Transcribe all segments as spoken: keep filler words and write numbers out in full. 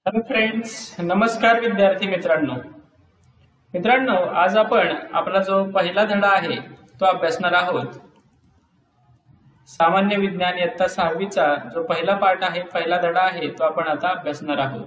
Hello friends, नमस्कार विद्यार्थी मित्रांनो. मित्रांनो आज आपण आपला जो पहिला धडा आहे तो अभ्यासणार आहोत. सामान्य विज्ञान इयत्ता सहावीचा जो पहिला पाठ आहे, पहिला धडा आहे तो आपण आता अभ्यासणार आहोत.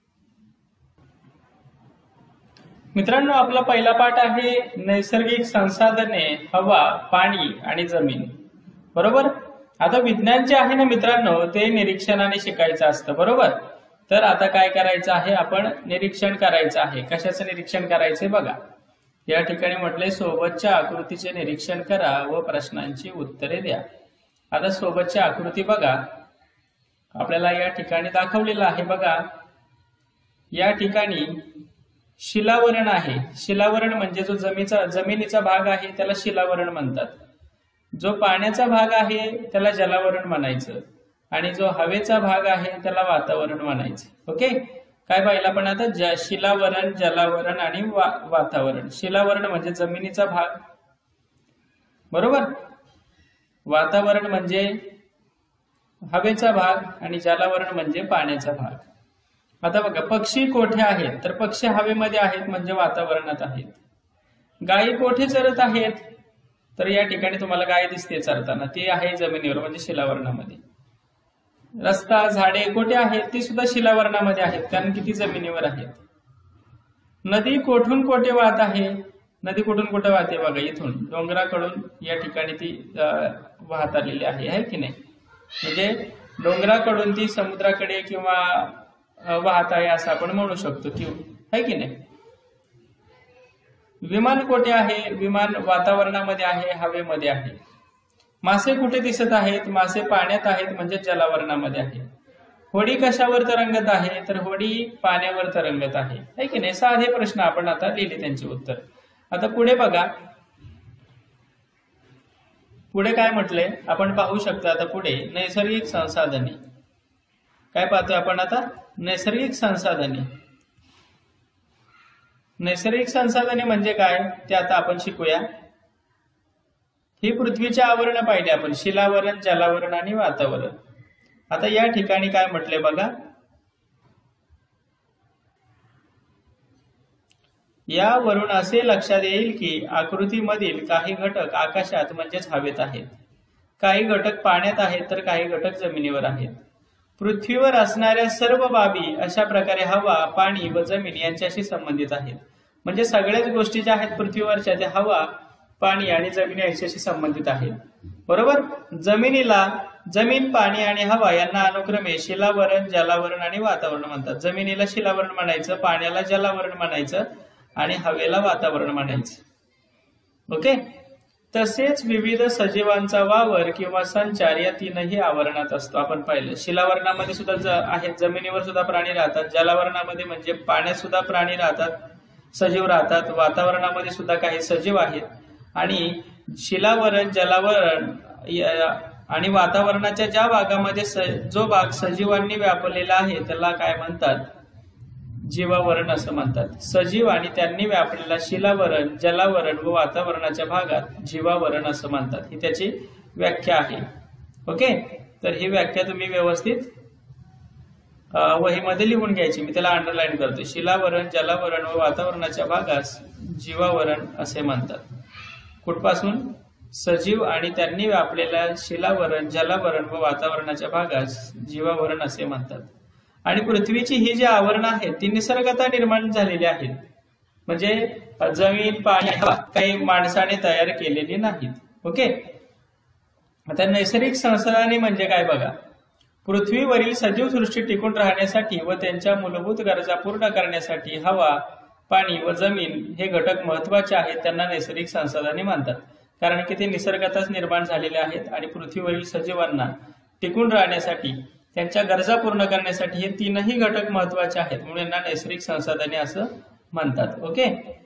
मित्रांनो आपला पहिला पाठ आहे नैसर्गिक संसाधने, हवा, पाणी आणि जमीन. बरोबर. आता विज्ञान जे आहे ना मित्रांनो ते निरीक्षणाने शिकायचं असतं. बरोबर. तर आता काय करायचं आहे, आपण निरीक्षण करायचं आहे. कशाचं निरीक्षण करायचंय बघा. या ठिकाणी म्हटले सोबतच्या आकृतीचे निरीक्षण करा व प्रश्नांची उत्तरे द्या. आता सोबतची आकृती बघा, आपल्याला या ठिकाणी दाखवलेलं आहे. बघा या ठिकाणी शिलावरण आहे. शिलावरण म्हणजे जो जमीचा जमिनीचा भाग आहे त्याला शिलावरण म्हणतात. जो पाण्याचा भाग आहे त्याला जलावरण म्हणायचं आणि जो हवेचा भाग आहे त्याला वातावरण म्हणायचं. ओके. काय पाहिलं आपण आता, शिलावरण, जलावरण आणि वा, वातावरण. शिलावरण म्हणजे जमिनीचा भाग, बरोबर. वातावरण म्हणजे हवेचा भाग आणि जलावरण म्हणजे पाण्याचा भाग. आता बघा, पक्षी कोठे आहेत तर पक्षी हवेमध्ये आहेत म्हणजे वातावरणात आहेत. गायी कोठे चरत आहेत तर या ठिकाणी तुम्हाला गाय दिसते चरताना, ती आहे जमिनीवर म्हणजे शिलावरणामध्ये. रस्ता, झाडे कोठे आहेत ती सुद्धा शिलावरणामध्ये आहेत कारण की ती जमिनीवर आहेत. नदी कोठून कोठे वाहत आहे, नदी कुठून कुठे वाहते बघा, इथून डोंगराकडून या ठिकाणी ती वाहत आलेली आहे, है की नाही. म्हणजे डोंगराकडून ती समुद्राकडे किंवा वाहत आहे असं आपण म्हणू शकतो की, है की नाही. विमान कोठे आहे, विमान वातावरणामध्ये आहे, हवेमध्ये आहे. मासे कुठे दिसत आहेत, मासे पाण्यात आहेत म्हणजे जलावरणामध्ये आहे. होडी कशावर तरंगत आहे तर होडी पाण्यावर तरंगत आहे, है की नाही. साधे प्रश्न आपण आता लिहिले त्यांची उत्तर. आता पुढे बघा, पुढे काय म्हटले आपण पाहू शकता. आता पुढे नैसर्गिक संसाधने. काय पाहतोय आपण आता, नैसर्गिक संसाधने. नैसर्गिक संसाधने म्हणजे काय ते आता आपण शिकूया. ही पृथ्वीचे आवरण पाहिले आपण, शिलावरण, जलावरण आणि वातावरण. आता या ठिकाणी काय म्हटले बघा, यावरून असे लक्षात येईल की आकृतीमधील काही घटक आकाशात म्हणजेच हवेत आहेत, काही घटक पाण्यात आहेत तर काही घटक जमिनीवर आहेत. पृथ्वीवर असणाऱ्या सर्व बाबी अशा प्रकारे हवा, पाणी व जमीन यांच्याशी संबंधित आहेत. म्हणजे सगळ्याच गोष्टी ज्या आहेत पृथ्वीवरच्या त्या हवा, पाणी आणि जमीन यांच्याशी संबंधित आहेत. बरोबर. जमिनीला जमीन, पाणी आणि हवा यांना अनुक्रमे शिलावरण, जलावरण आणि वातावरण म्हणतात. जमिनीला शिलावरण म्हणायचं, पाण्याला जलावरण म्हणायचं आणि हवेला वातावरण म्हणायचं. ओके. तसेच विविध सजीवांचा वावर किंवा संचार या तीनही आवरणात असतो. आपण पाहिलं शिलावरणामध्ये सुद्धा आहेत, जमिनीवर सुद्धा प्राणी राहतात. जलावरणामध्ये म्हणजे पाण्यात सुद्धा प्राणी राहतात, सजीव राहतात. वातावरणामध्ये सुद्धा काही सजीव आहेत. आणि शिलावरण, जलावरण आणि वातावरणाच्या ज्या भागामध्ये जो भाग सजीवांनी व्यापलेला आहे त्याला काय म्हणतात, जीवावरण असं म्हणतात. सजीव आणि त्यांनी व्यापलेला शिलावरण, जलावरण व वातावरणाच्या भागात जीवावरण असं म्हणतात. ही त्याची व्याख्या आहे. ओके. तर ही व्याख्या तुम्ही व्यवस्थित वहीमध्ये लिहून घ्यायची. मी त्याला अंडरलाईन करतो. शिलावरण, जलावरण व वातावरणाच्या भागास जीवावरण असे म्हणतात. कुठपासून, सजीव आणि त्यांनी व्यापलेल्या शिलावरण, जलावरण व वातावरणाच्या भागास जीवावरण असे म्हणतात. आणि पृथ्वीची ही जी आवरण आहेत ती निसर्गतः निर्माण झालेली आहेत. म्हणजे जमीन, पाणी, हवा काही माणसाने तयार केलेली नाहीत. ओके. आता नैसर्गिक संसाधने म्हणजे काय बघा, पृथ्वीवरील सजीव सृष्टी टिकून राहण्यासाठी व त्यांच्या मूलभूत गरजा पूर्ण करण्यासाठी हवा, पाणी व जमीन हे घटक महत्वाचे आहेत. त्यांना नैसर्गिक संसाधने म्हणतात कारण की ते निसर्गातच निर्माण झालेले आहेत आणि पृथ्वीवरील सजीवांना टिकून राहण्यासाठी, त्यांच्या गरजा पूर्ण करण्यासाठी हे तीनही घटक महत्वाचे आहेत. म्हणून यांना नैसर्गिक संसाधने असं म्हणतात. ओके.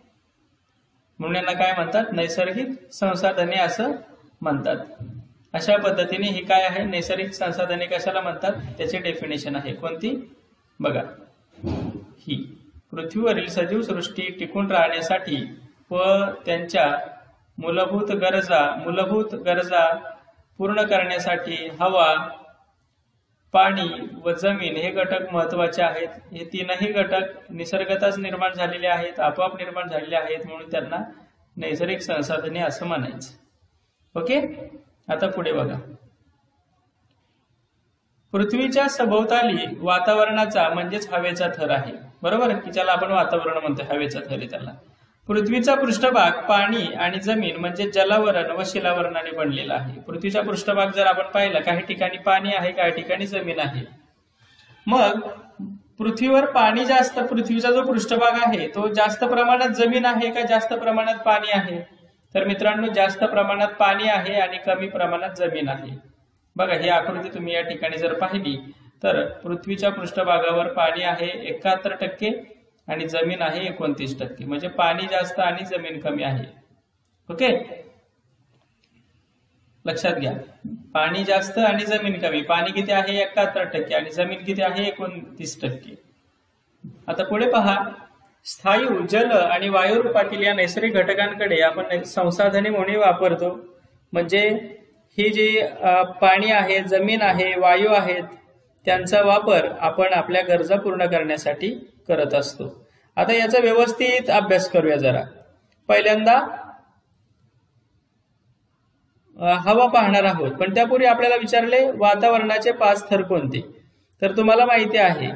म्हणून यांना काय म्हणतात, नैसर्गिक संसाधने असं म्हणतात. अशा पद्धतीने ही काय आहे, नैसर्गिक संसाधने कशाला म्हणतात त्याची डेफिनेशन आहे. कोणती बघा, ही पृथ्वीवरील सजीव सृष्टी टिकून राहण्यासाठी व त्यांच्या मूलभूत गरजा मूलभूत गरजा पूर्ण करण्यासाठी हवा, पाणी व जमीन हे घटक महत्वाचे आहेत. हे तीनही घटक निसर्गतच निर्माण झालेले आहेत, आपोआप निर्माण झालेले आहेत, म्हणून त्यांना नैसर्गिक संसाधने असं म्हणायचं. ओके, आता पुढे बघा. पृथ्वीच्या सभोवताली वातावरणाचा म्हणजेच हवेचा थर आहे, बरोबर, की ज्याला आपण वातावरण म्हणतो, हवेचा थर आहे त्याला. पृथ्वीचा पृष्ठभाग पाणी आणि जमीन म्हणजे जलावरण व शिलावरणाने बनलेला आहे. पृथ्वीचा पृष्ठभाग जर आपण पाहिला, काही ठिकाणी पाणी आहे, काही ठिकाणी जमीन आहे. मग पृथ्वीवर पाणी जास्त, पृथ्वीचा जो पृष्ठभाग आहे तो जास्त प्रमाणात जमीन आहे का जास्त प्रमाणात पाणी आहे? तर मित्रांनो, जास्त प्रमाणात पाणी आहे आणि कमी प्रमाणात जमीन आहे. बघा, ही आकृती तुम्ही या ठिकाणी जर पाहिली तर पृथ्वीच्या पृष्ठभागावर पाणी आहे एकाहत्तर टक्के आणि जमीन आहे एकोणतीस टक्के, म्हणजे पाणी जास्त आणि जमीन कमी आहे. ओके, लक्षात घ्या, पाणी जास्त आणि जमीन कमी. पाणी किती आहे? एकाहत्तर टक्के आणि जमीन किती आहे? एकोणतीस टक्के. आता पुढे पहा, स्थायू जल आणि वायू रूपातील या नैसर्गिक घटकांकडे आपण संसाधने म्हणून वापरतो. म्हणजे ही जी पाणी आहे, जमीन आहे, वायू आहेत, त्यांचा वापर आपण आपल्या गरजा पूर्ण करण्यासाठी करत असतो. आता याचा व्यवस्थित अभ्यास करूया जरा. पहिल्यांदा हवा पाहणार आहोत, पण त्यापूर्वी आपल्याला विचारले वातावरणाचे पाच थर कोणते? तर तुम्हाला माहिती आहे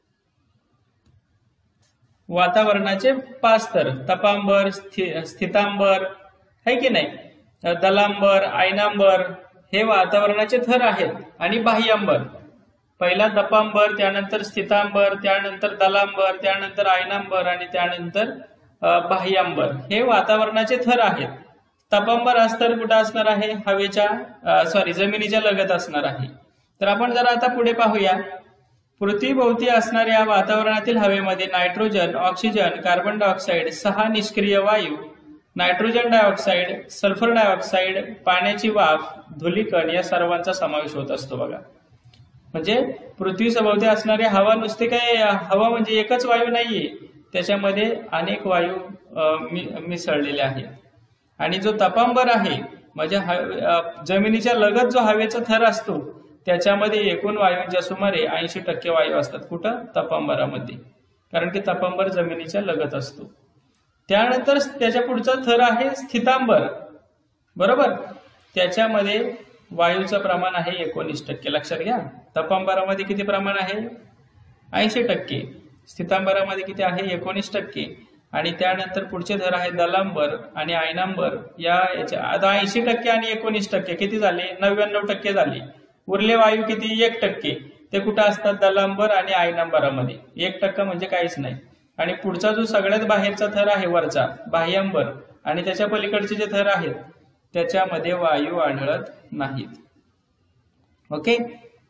वातावरणाचे पाच थर, तपांबर, स्थितांबर, है की नाही, दलांबर, आयनांबर, हे वातावरणाचे थर आहेत. आणि बाह्यांबर, पहिला तपांबर, त्यानंतर स्थितांबर, त्यानंतर दलांबर, त्यानंतर आयनांबर आणि त्यानंतर बाह्यांबर, हे वातावरणाचे थर आहेत. तपांबर हा स्तर कुठं असणार आहे? हवेच्या सॉरी जमिनीच्या लगत असणार आहे. तर आपण जरा आता पुढे पाहूया. पृथ्वीभोवती असणाऱ्या वातावरणातील हवेमध्ये नायट्रोजन, ऑक्सिजन, कार्बन डायऑक्साईड, सहा निष्क्रिय वायू, नायट्रोजन डायऑक्साईड, सल्फर डायऑक्साईड, पाण्याची वाफ, धुलीकण या सर्वांचा समावेश होत असतो. बघा, म्हणजे पृथ्वी सभोवती असणारे हवा नुसते काय हवा म्हणजे एकच वायू नाहीये, त्याच्यामध्ये अनेक वायू मिसळलेले आहेत. आणि जो तपांबर आहे म्हणजे जमिनीच्या लगत जो हवेचा थर असतो त्याच्यामध्ये एकूण वायूंच्या सुमारे ऐंशी टक्के वायू असतात. कुठं? तपांबरामध्ये, कारण की तपांबर जमिनीच्या लगत असतो. त्यानंतर त्याच्या पुढचा थर आहे स्थितांबर, बरोबर, त्याच्यामध्ये वायूचं प्रमाण आहे एकोणीस टक्के. लक्षात घ्या, तपांबरामध्ये किती प्रमाण आहे? ऐंशी टक्के. स्थितांबरामध्ये किती आहे? एकोणीस टक्के. आणि त्यानंतर पुढचे थर आहे दलांबर आणि आयनांबर. या याच्या आता ऐंशी टक्के आणि एकोणीस टक्के किती झाले? नव्याण्णव टक्के झाले. उरले वायू किती? एक टक्के. ते कुठं असतात? दलांबर आणि आयनांबरामध्ये. एक टक्का म्हणजे काहीच नाही. आणि पुढचा जो सगळ्यात बाहेरचा थर आहे वरचा बाह्यांबर, आणि त्याच्या पलीकडचे जे थर आहेत त्याच्यामध्ये वायू आढळत नाहीत. ओके,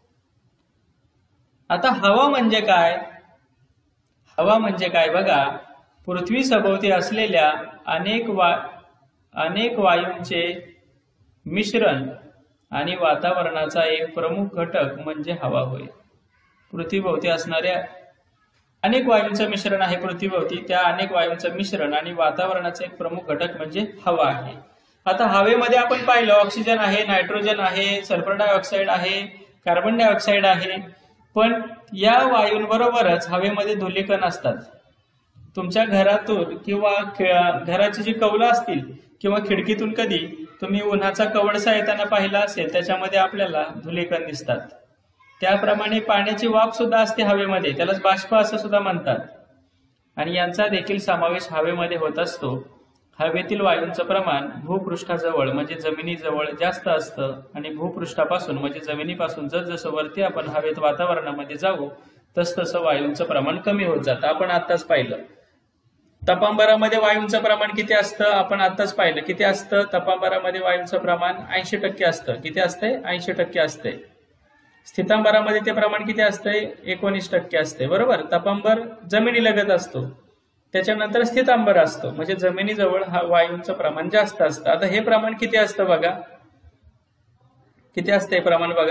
आता हवा म्हणजे काय? हवा म्हणजे काय बघा, पृथ्वी सभोवती असलेल्या अनेक वा अनेक वायूंचे मिश्रण आणि वातावरणाचा एक प्रमुख घटक म्हणजे हवा होय. पृथ्वीभोवती असणाऱ्या अनेक वायूंचं मिश्रण आहे पृथ्वीभोवती, त्या अनेक वायूंचं मिश्रण आणि वातावरणाचा एक प्रमुख घटक म्हणजे हवा आहे. आता हवेमध्ये आपण पाहिलं ऑक्सिजन आहे, नायट्रोजन आहे, सल्फर डायऑक्साईड आहे, कार्बन डायऑक्साईड आहे. पण या वायूंबरोबरच हवेमध्ये धुलीकण असतात. तुमच्या घरातून किंवा घराची जी कौलं असतील किंवा खिडकीतून कधी तुम्ही उन्हाचा कवडसा येताना पाहिला असेल, त्याच्यामध्ये आपल्याला धुलीकण दिसतात. त्याप्रमाणे पाण्याची वाफ सुद्धा असते हवेमध्ये, त्यालाच बाष्प असं सुद्धा म्हणतात. आणि यांचा देखील समावेश हवेमध्ये होत असतो. हवेतील वायूंचं प्रमाण भूपृष्ठाजवळ म्हणजे जमिनीजवळ जास्त असतं आणि भूपृष्ठापासून म्हणजे जमिनीपासून जसजसं वरती आपण हवेत वातावरणामध्ये जाऊ तस तसं वायूंचं प्रमाण कमी होत जातं. आपण आताच पाहिलं तपांबरामध्ये वायूंचं प्रमाण किती असतं, आपण आताच पाहिलं किती असतं. तपांबरामध्ये वायूंचं प्रमाण ऐंशी टक्के असतं. किती असतंय? ऐंशी टक्के असतंय. स्थितांबरामध्ये ते प्रमाण किती असतंय? एकोणीस टक्के असते, बरोबर. तपांबर जमिनीलगत असतो, त्याच्यानंतर स्थितांबर असतो, म्हणजे जमिनीजवळ हा वायूंचं प्रमाण जास्त असतं. आता हे प्रमाण किती असतं बघा, किती असतंय प्रमाण बघा.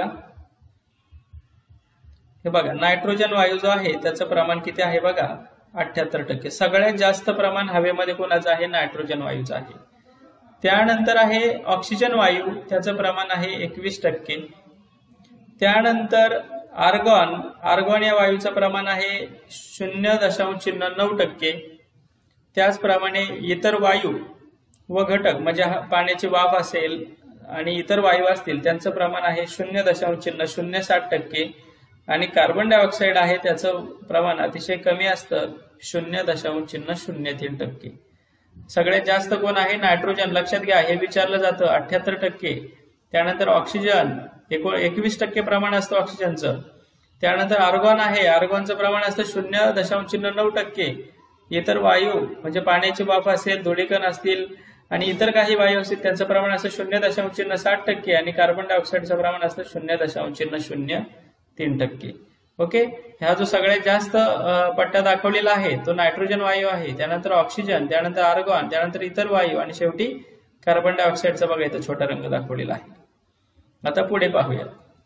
हे बघा, नायट्रोजन वायू जो आहे त्याचं प्रमाण किती आहे बघा, अठ्याहत्तर टक्के. सगळ्यात जास्त प्रमाण हवेमध्ये कोणाचं आहे? नायट्रोजन वायूचं आहे. त्यानंतर आहे ऑक्सिजन वायू, त्याचं प्रमाण आहे एकवीस टक्के. त्यानंतर आर्गॉन आर्गॉन या वायूचं प्रमाण आहे शून्य दशांश नऊ टक्के. त्याचप्रमाणे इतर वायू व घटक म्हणजे पाण्याची वाफ असेल आणि इतर वायू असतील त्यांचं प्रमाण आहे शून्य दशांश शून्य सात टक्के. आणि कार्बन डायऑक्साईड आहे त्याचं प्रमाण अतिशय कमी असतं शून्य दशांश शून्य तीन टक्के. सगळ्यात जास्त कोण आहे? नायट्रोजन. लक्षात घ्या, हे विचारलं जातं अठ्याहत्तर टक्के. त्यानंतर ऑक्सिजन एकवीस टक्के प्रमाण असतं ऑक्सिजनचं. त्यानंतर आर्गॉन आहे, आर्गॉनचं प्रमाण असतं शून्य दशांश नऊ टक्के. इतर वायू म्हणजे पाण्याची वाफ असेल, धुळीकण असतील आणि इतर काही वायू असतील त्यांचं प्रमाण असतं शून्य दशांश साठ टक्के. आणि कार्बन डायऑक्साईडचं प्रमाण असतं शून्य दशांश शून्य तीन टक्के. ओके, ह्या जो सगळ्यात जास्त पट्टा दाखवलेला आहे तो नायट्रोजन वायू आहे. त्यानंतर ऑक्सिजन, त्यानंतर आर्गॉन, त्यानंतर इतर वायू आणि शेवटी कार्बन डायऑक्साईडचा बघा इथं छोटा रंग दाखवलेला आहे. आता पुढे पाहूया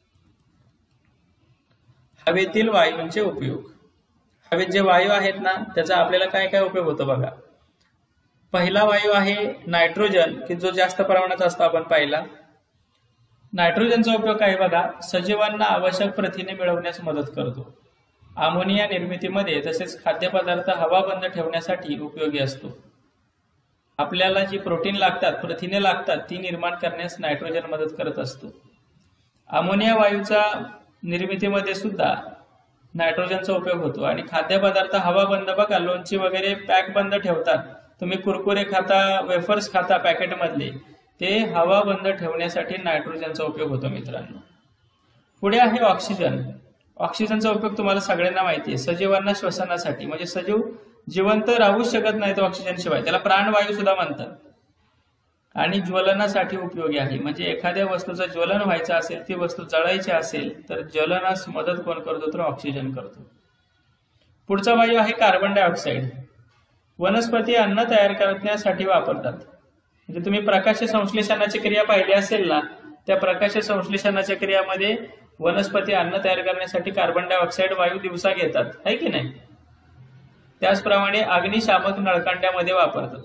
हवेतील वायूंचे उपयोग. हवेत जे वायू आहेत ना त्याचा आपल्याला काय काय उपयोग होतो बघा. पहिला वायू आहे नायट्रोजन, की जो जास्त प्रमाणात असतो आपण पाहिला. नायट्रोजनचा उपयोग काय बघा, सजीवांना आवश्यक प्रथिने मिळवण्यास मदत करतो. अमोनिया निर्मितीमध्ये तसेच खाद्यपदार्थ हवाबंद ठेवण्यासाठी उपयोगी असतो. आपल्याला जी प्रोटीन लागतात, प्रथिने लागतात ती निर्माण करण्यास नायट्रोजन मदत करत असतो. अमोनिया वायूचा निर्मितीमध्ये सुद्धा नायट्रोजनचा उपयोग होतो. आणि खाद्यपदार्थ हवाबंद बघा, लोणची वगैरे पॅक बंद ठेवतात. तुम्ही कुरकुरे खाता, वेफर्स खाता पॅकेटमधले, ते हवा बंद ठेवण्यासाठी नायट्रोजनचा उपयोग होतो मित्रांनो. पुढे आहे ऑक्सिजन. ऑक्सिजनचा उपयोग तुम्हाला सगळ्यांना माहिती आहे, सजीवांना श्वसनासाठी. म्हणजे सजीव जिवंत राहूच शकत नाही तो ऑक्सिजन शिवाय, त्याला प्राणवायू सुद्धा म्हणतात. आणि ज्वलनासाठी उपयोगी आहे. म्हणजे एखाद्या वस्तूचं ज्वलन व्हायचं असेल, ती वस्तू जळायची असेल तर ज्वलनास मदत कोण करतो तर ऑक्सिजन करतो. पुढचा वायू आहे कार्बन डायऑक्साईड. वनस्पती अन्न तयार करण्यासाठी वापरतात. म्हणजे तुम्ही प्रकाश संश्लेषणाची क्रिया पाहिली असेल ना, त्या प्रकाश संश्लेषणाच्या क्रियामध्ये वनस्पती अन्न तयार करण्यासाठी कार्बन डायऑक्साईड वायू दिवसा घेतात, आहे की नाही. त्याचप्रमाणे अग्निशामक नळकांड्यामध्ये वापरतात.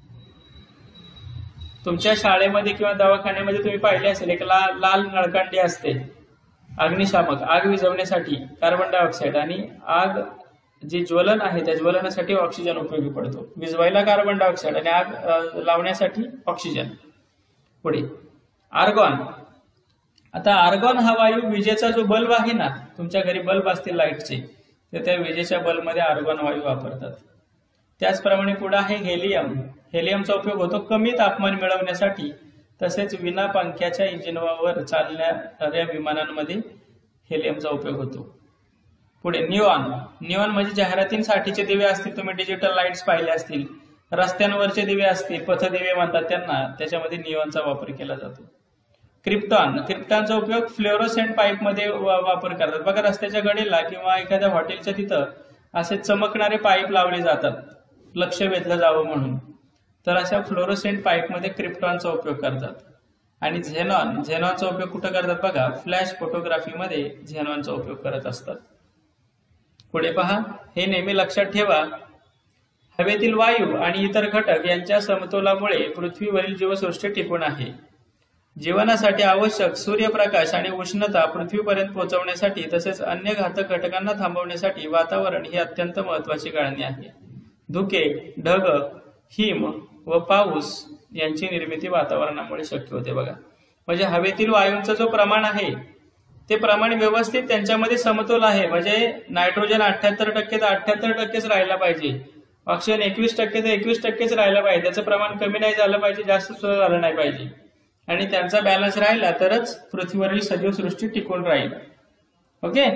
तुमच्या शाळेमध्ये किंवा दवाखान्यामध्ये तुम्ही पाहिले असेल एक लाल लाल नळकांडी असते अग्निशामक, आग विझवण्यासाठी कार्बन डायऑक्साईड. आणि आग जे ज्वलन आहे त्या ज्वलनासाठी ऑक्सिजन उपयोगी पडतो. विझवायला कार्बन डायऑक्साईड आणि आग लावण्यासाठी ऑक्सिजन. पुढे आर्गॉन. आता आर्गॉन हा वायू विजेचा जो बल्ब आहे ना, तुमच्या घरी बल्ब असतील लाईटचे, तर त्या विजेच्या बल्बमध्ये आर्गॉन वायू वापरतात. त्याचप्रमाणे पुढे आहे हेलियम. हेलियमचा उपयोग होतो कमी तापमान मिळवण्यासाठी. तसेच विना पंख्याच्या इंजिनवर चालणाऱ्या विमानांमध्ये हेलियमचा उपयोग होतो. पुढे निऑन. निऑन म्हणजे जाहिरातींसाठीचे दिवे असतील, तुम्ही डिजिटल लाईट्स पाहिले असतील, रस्त्यांवरचे दिवे असतील, पथदिवे म्हणतात त्यांना, त्याच्यामध्ये निऑनचा वापर केला जातो. क्रिप्टॉन. क्रिप्टॉनचा उपयोग फ्लोरोसेंट पाईप मध्ये वापर करतात बघा. रस्त्याच्या कडेला किंवा एखाद्या हॉटेलच्या तिथं असे चमकणारे पाईप लावले जातात लक्ष वेधलं जावं म्हणून, तर अशा फ्लोरोसेंट पाईप मध्ये क्रिप्टॉनचा उपयोग करतात. आणि झेनॉन. झेनॉनचा उपयोग कुठं करतात बघा, फ्लॅश फोटोग्राफीमध्ये झेनॉनचा उपयोग करत असतात. पुढे पहा, हे नेहमी लक्षात ठेवा, हवेतील वायू आणि इतर घटक यांच्या समतोलामुळे पृथ्वीवरील जीवसृष्टी टिकून आहे. जीवनासाठी आवश्यक सूर्यप्रकाश आणि उष्णता पृथ्वीपर्यंत पोहोचवण्यासाठी तसेच अन्य घातक घटकांना थांबवण्यासाठी वातावरण ही अत्यंत महत्वाची गाळणी आहे. धुके, ढग, हिम व पाऊस यांची निर्मिती वातावरणामुळे शक्य होते बघा. म्हणजे हवेतील वायूंचा जो प्रमाण आहे ते प्रमाण व्यवस्थित त्यांच्यामध्ये समतोल आहे. म्हणजे नायट्रोजन अठ्याहत्तर टक्के तर अठ्याहत्तर टक्केच राहायला पाहिजे, ऑक्सिजन एकवीस टक्के तर एकवीस टक्केच राहायला पाहिजे. त्याचं प्रमाण कमी नाही झालं पाहिजे, जास्त सुद्धा झालं नाही पाहिजे. आणि त्यांचा बॅलन्स राहिला तरच पृथ्वीवरील सजीव सृष्टी टिकून राहील. ओके,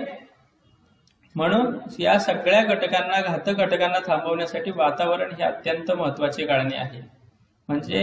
म्हणून या सगळ्या घटकांना, घातक घटकांना थांबवण्यासाठी वातावरण ही अत्यंत महत्वाची गाळणी आहे. म्हणजे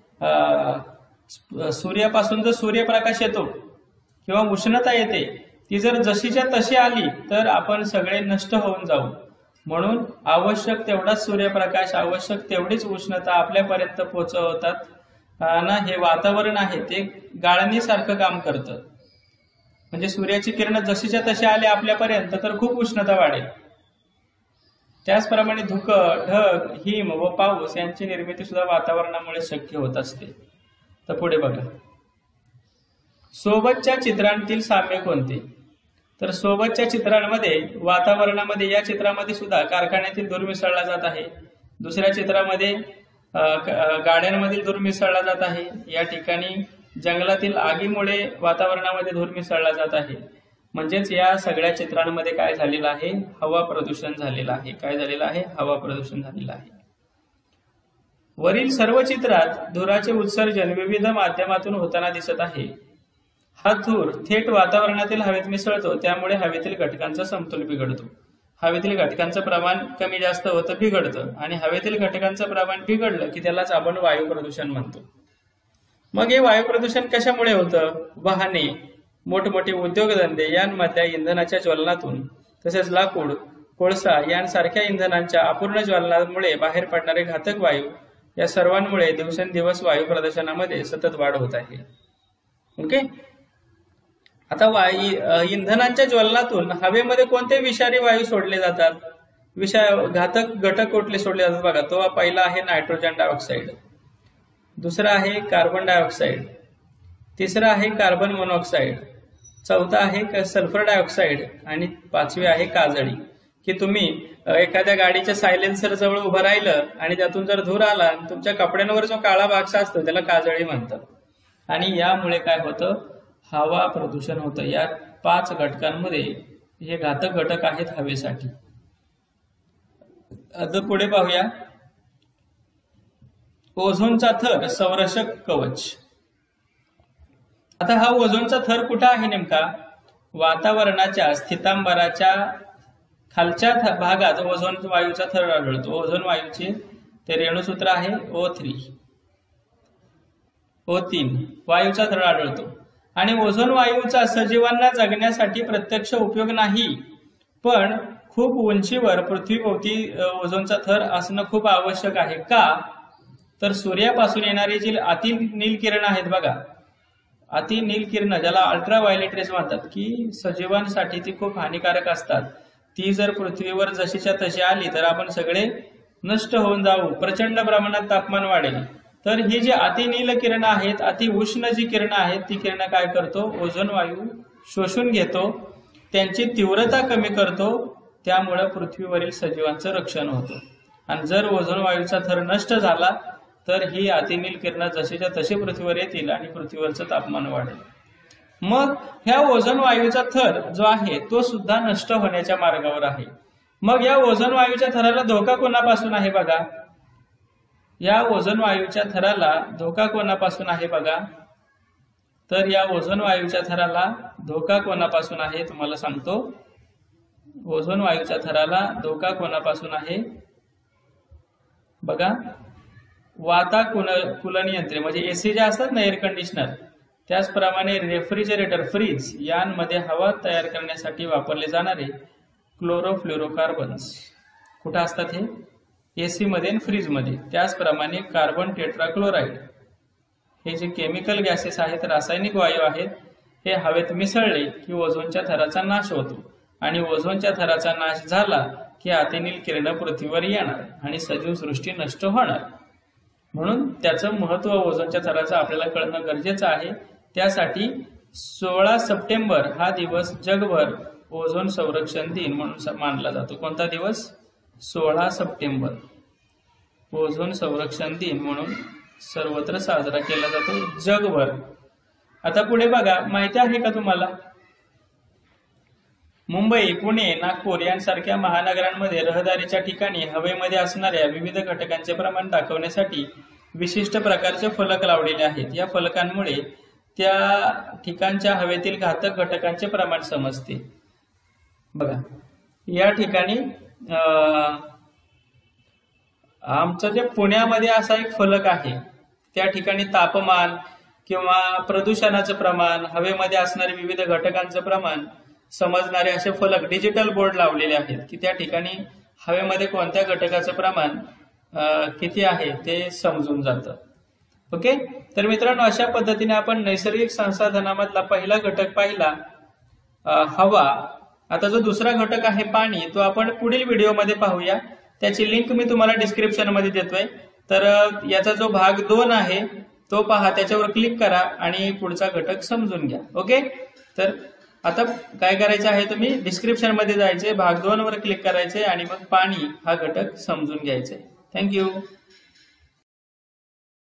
सूर्यापासून जर सूर्यप्रकाश येतो किंवा उष्णता येते, ती जर जशीच्या तशी आली तर आपण सगळे नष्ट होऊन जाऊ. म्हणून आवश्यक तेवढाच सूर्यप्रकाश, आवश्यक तेवढीच उष्णता आपल्यापर्यंत पोहोचवतात ना हे वातावरण आहे ते गाळणीसारखं काम करतं. म्हणजे सूर्याची किरण जशीच्या तशी आले आपल्यापर्यंत तर खूप उष्णता वाढेल. त्याचप्रमाणे धुकं, ढग, हिम व पाऊस यांची निर्मिती सुद्धा वातावरणामुळे शक्य होत असते. तर पुढे बघा, सोबतच्या चित्रांतील साम्य कोणते. तर सोबतच्या चित्रांमध्ये वातावरणामध्ये या चित्रामध्ये सुद्धा कारखान्यातील धूर मिसळला जात आहे, दुसऱ्या चित्रामध्ये गाड्यांमधील धूर मिसळला जात आहे, या ठिकाणी जंगलातील आगीमुळे वातावरणामध्ये धूर मिसळला जात आहे. म्हणजेच या सगळ्या चित्रांमध्ये काय झालेलं आहे, हवा प्रदूषण झालेलं आहे. काय झालेलं आहे, हवा प्रदूषण झालेलं आहे. वरील सर्व चित्रात धुराचे उत्सर्जन विविध माध्यमातून होताना दिसत आहे. हा धूर थेट वातावरणातील हवेत मिसळतो, त्यामुळे हवेतील घटकांचा समतोल बिघडतो. हवेतील घटकांचं प्रमाण कमी जास्त होतं, बिघडतं, आणि हवेतील घटकांचं प्रमाण बिघडलं की त्यालाच आपण वायू प्रदूषण म्हणतो. मग हे वायू प्रदूषण कशामुळे होतं? वाहने, मोठमोठे उद्योगधंदे यांमधल्या इंधनाच्या ज्वलनातून, तसेच लाकूड, कोळसा यांसारख्या इंधनांच्या अपूर्ण ज्वलनामुळे बाहेर पडणारे घातक वायू, या सर्वांमुळे दिवसेंदिवस वायू प्रदूषणामध्ये सतत वाढ होत आहे. ओके. आता वायू इंधनांच्या ज्वलनातून हवेमध्ये कोणते विषारी वायू सोडले जातात? विषा घातक घटक कुठले सोडले जातात बघा. तो पहिला आहे नायट्रोजन डायऑक्साईड, दुसरा आहे कार्बन डायऑक्साईड, तिसरा आहे कार्बन मोनॉक्साईड, चौथा आहे सल्फर डायऑक्साईड, आणि पाचवी आहे काजळी. की तुम्ही एखाद्या गाडीच्या सायलेन्सर जवळ उभं राहिलं आणि त्यातून जर धूर आला, तुमच्या कपड्यांवर जो काळा भाग असतो त्याला काजळी म्हणतात. आणि यामुळे काय होतं, हवा प्रदूषण होतं. या पाच घटकांमध्ये हे घातक घटक आहेत हवेसाठी. आता पुढे पाहूया, ओझोनचा थर संरक्षक कवच. आता हा ओझोनचा थर कुठे आहे नेमका? वातावरणाच्या स्थितांबराच्या खालच्या भागात ओझोन वायूचा थर आढळतो. ओझोन वायूचे ते रेणुसूत्र आहे ओ थ्री ओ तीन वायूचा थर आढळतो. आणि ओझोन वायूचा सजीवांना जगण्यासाठी प्रत्यक्ष उपयोग नाही, पण खूप उंचीवर पृथ्वीभोवती ओझोनचा थर असणं खूप आवश्यक आहे. का? तर सूर्यापासून येणारी जी अति नील किरण आहेत बघा, अति नील किरण ज्याला अल्ट्रा व्हायलेट रेज म्हणतात, की सजीवांसाठी ती खूप हानिकारक असतात. ती जर पृथ्वीवर जशीच्या तशी आली तर आपण सगळे नष्ट होऊन जाऊ, प्रचंड प्रमाणात तापमान वाढेल. तर ही जी अतिनील किरण आहेत, अति उष्ण जी किरण आहेत, ती किरण काय करतो, ओझोन वायू शोषून घेतो, त्यांची तीव्रता कमी करतो, त्यामुळे पृथ्वीवरील सजीवांचं रक्षण होतं. आणि जर ओझोन वायूचा थर नष्ट झाला तर ही अतिनील किरण जशीच्या तशी पृथ्वीवर येतील आणि पृथ्वीवरचं तापमान वाढेल. मग ह्या ओझोन वायूचा थर जो आहे तो सुद्धा नष्ट होण्याच्या मार्गावर आहे. मग या ओझोन वायूच्या थराला धोका कोणापासून आहे बघा? या ओझोन वायूच्या थराला धोका कोणापासून आहे बघा? तर या ओझोन वायूच्या थराला धोका कोणापासून आहे तुम्हाला सांगतो. ओझोन वायूच्या थराला धोका कोणापासून आहे बघा? वातानुकूलन यंत्रे म्हणजे एसी जे असतात ना, एअर कंडिशनर, त्याचप्रमाणे रेफ्रिजरेटर, फ्रीज यांमध्ये हवा तयार करण्यासाठी वापरले जाणारे क्लोरोफ्लोरोकार्बन्स कुठे असतात? हे एसी मध्ये आणि फ्रीज मध्ये. त्याचप्रमाणे कार्बन टेट्राक्लोराइड हे जे केमिकल गॅसेस आहेत, रासायनिक वायू आहेत, हे हवेत मिसळले की ओझोनच्या थराचा नाश होतो. आणि ओझोनच्या थराचा नाश झाला की अतिनील किरण पृथ्वीवर येणार आणि सजीव सृष्टी नष्ट होणार. म्हणून त्याचं महत्व ओझोनच्या थराचं आपल्याला कळणं गरजेचं आहे. त्यासाठी सोळा सप्टेंबर हा दिवस जगभर ओझोन संरक्षण दिन म्हणून मानला जातो. कोणता दिवस? सोळा सप्टेंबर ओझोन संरक्षण दिन म्हणून सर्वत्र साजरा केला जातो जगभर. आता पुढे बघा, माहिती आहे का तुम्हाला, मुंबई, पुणे, नागपूर यांसारख्या महानगरांमध्ये रहदारीच्या ठिकाणी हवेमध्ये असणाऱ्या विविध घटकांचे प्रमाण दाखवण्यासाठी विशिष्ट प्रकारचे फलक लावलेले आहेत. या फलकांमुळे त्या ठिकाणच्या हवेतील घातक घटकांचे प्रमाण समजते. बघा, या ठिकाणी आमचं जे पुण्यामध्ये असा एक फलक आहे, त्या ठिकाणी तापमान किंवा प्रदूषणाचं प्रमाण, हवेमध्ये असणारे विविध घटकांचं प्रमाण समजणारे असे फलक, डिजिटल बोर्ड लावलेले आहेत की त्या ठिकाणी हवेमध्ये कोणत्या घटकाचं प्रमाण किती आहे ते समजून जातं. ओके. तर मित्रांनो, अशा पद्धतीने आपण नैसर्गिक संसाधनामधला पहिला घटक पाहिला, हवा. आता जो दुसरा घटक आहे पाणी, तो आपण पुढील व्हिडिओमध्ये पाहूया. त्याची लिंक मी तुम्हाला डिस्क्रिप्शन मध्ये देतोय. तर याचा जो भाग दोन आहे तो पहा, त्याच्यावर क्लिक करा आणि पुढचा घटक समजून घ्या. ओके. तर आता काय करायचं आहे, तुम्ही डिस्क्रिप्शन मध्ये जायचे, भाग दोन वर क्लिक करायचे आणि मग पाणी हा घटक समजून घ्यायचा आहे. थँक्यू.